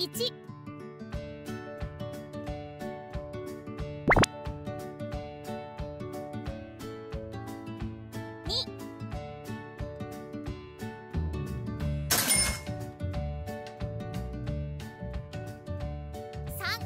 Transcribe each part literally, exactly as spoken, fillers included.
いち、に、さん、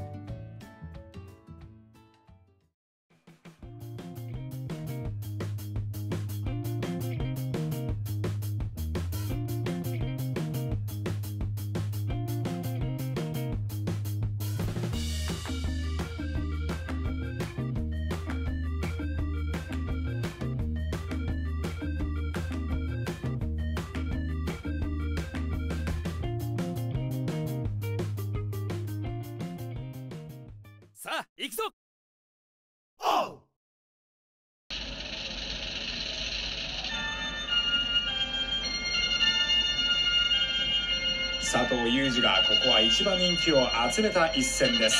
さあ行くぞ。 佐藤悠二がここは一番人気を集めた一戦です。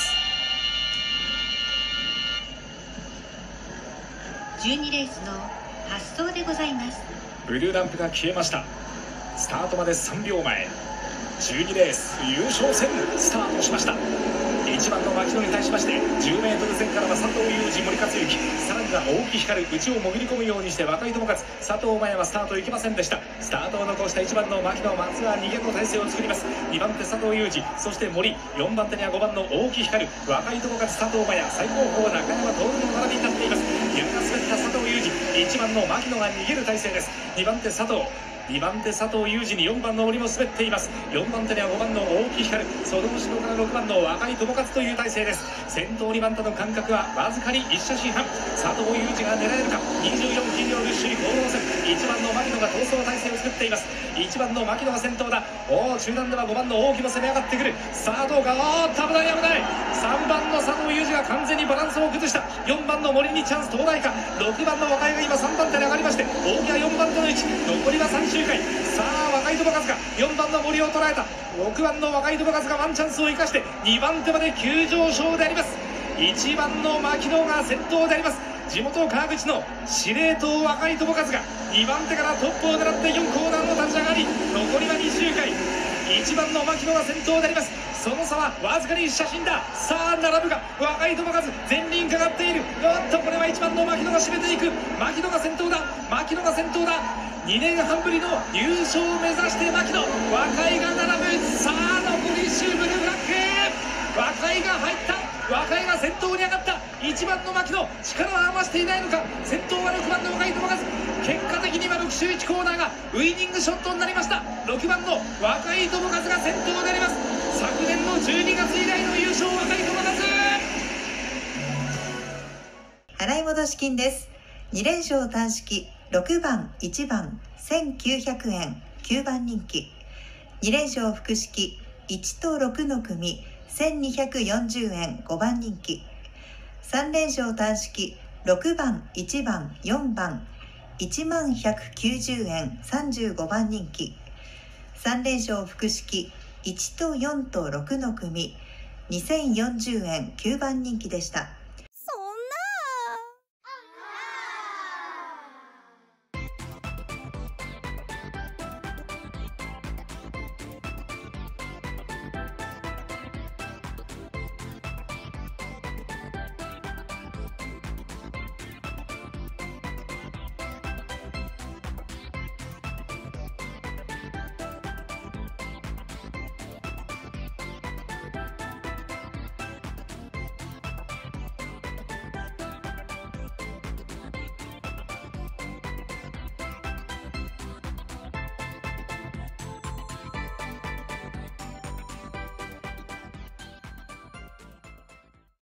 じゅうにレースの発走でございます。 ブルーランプが消えました。スタートまでさんびょうまえ、じゅうにレース優勝戦スタートしました。いちばんの牧野に対しまして じゅうメートル 前からは佐藤悠二、森克行、さらには大木光、内を潜り込むようにして若井智和、佐藤真也はスタート行きませんでした。スタートを残したいちばんの牧野、まずは逃げの体勢を作ります。にばん手佐藤悠二、そして森、よんばん手にはごばんの大木光、若井智和、佐藤真也、最高峰中山徹の並びになっています。やが滑った佐藤悠二、いちばんの牧野が逃げる体勢です。にばん手佐藤、にばん手佐藤悠二によんばんの森も滑っています。よんばん手にはごばんの大木光、その後ろからろくばんの若井智和という体勢です。先頭にばん手の間隔はわずかにいち車身半。佐藤悠二が狙えるか。にじゅうよんキロの首位攻防戦、いちばんの牧野が逃走体勢を作っています。いちばんの牧野が先頭だ。おお、中段ではごばんの大木も攻め上がってくる。さあどうか。おお、危ない危ない。さんばんの佐藤悠二が完全にバランスを崩した。よんばんの森にチャンス到来か。ろくばんの若井が今さんばん手に上がりまして、大木はよんばん手の位置、残りはさん周回。さあ若井智和がよんばんの森を捉えた。ろくばんの若井智和がワンチャンスを生かしてにばん手まで急上昇であります。いちばんの牧野が先頭であります。地元川口の司令塔若井智和がにばん手からトップを狙ってよんコーナーの立ち上がり、残りはに周回。いちばんの牧野が先頭であります。その差はわずかにいち写真だ。さあ並ぶが若井智和、前輪かかっている。おっとこれはいちばんの牧野が締めていく。牧野が先頭だ。牧野が先頭だ。にねんはんぶりの優勝を目指して牧野、若井が並ぶ。さあ残りいっ周、ブルーフラッグ、若井が入った。若井が先頭に上がった。いちばんの牧野、力は余していないのか。先頭はろくばんの若井智和。結果的にはろく周いちコーナーがウイニングショットになりました。ろくばんの若井智和が先頭であります。昨年のじゅうにがつ以来の優勝、若井智和。 払い戻し金です。に連勝単式ろくばんいちばんせんきゅうひゃくえんきゅうばん人気、に連勝複式いちとろくの組せんにひゃくよんじゅうえんごばん人気、さん連勝単式ろくばんいちばんよんばんいちまんひゃくきゅうじゅうえんさんじゅうごばん人気、さん連勝複式いちとよんとろくの組にせんよんじゅうえんきゅうばん人気でした。